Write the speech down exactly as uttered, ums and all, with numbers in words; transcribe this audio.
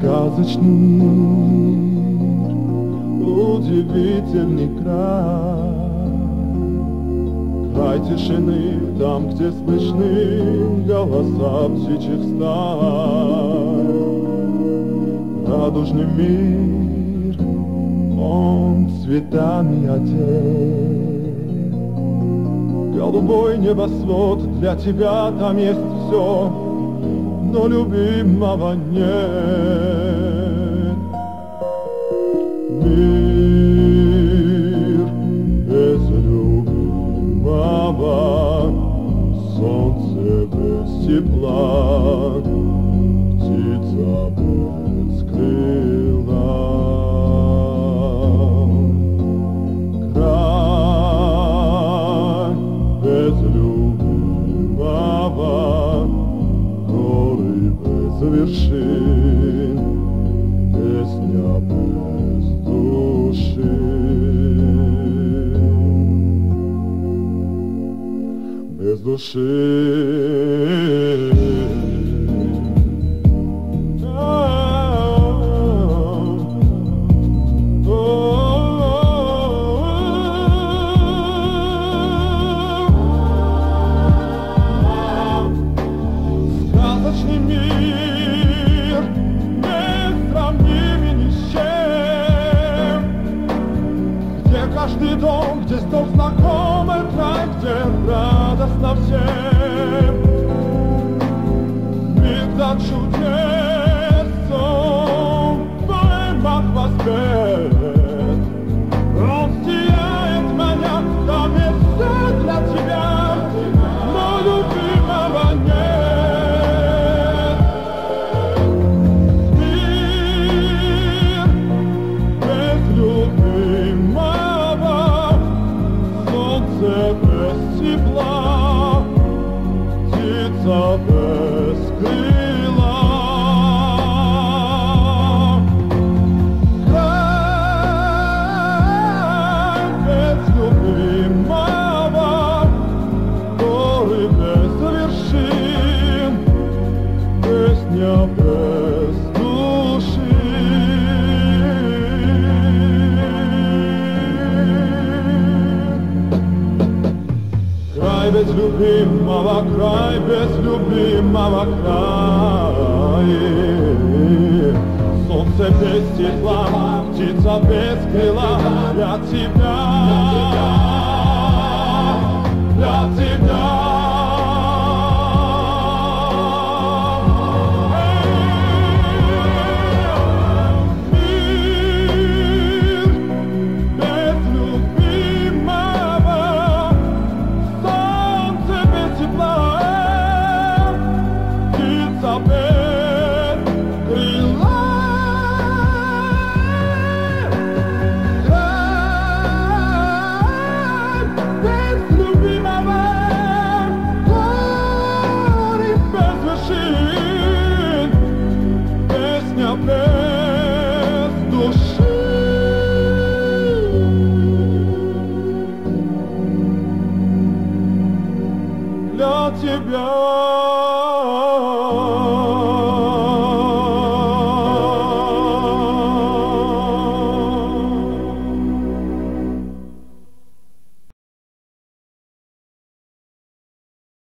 Сказочный мир, удивительный край, край тишины, там, где слышны голоса птичьих стай. Радужный мир, он цветами одет, голубой небосвод, для тебя там есть все, но любимого нет. Мир без любимого, солнце без тепла, птица без крыла. Край без любимого, вершин, песня без души, без души. Сказочный мир, каждый дом, где стол знакомый край, где радостно всем. Миг за чудесом, поймав возбед, он сияет, маня, там есть все для тебя, но любимого нет. Мир без любимого, без тепла, птица без крыла. Край без любимого, горы без вершин, песня без души. Край без любимого, край без любимого край. Солнце без тепла, птица без крыла. Для тебя, для тебя. Stop it.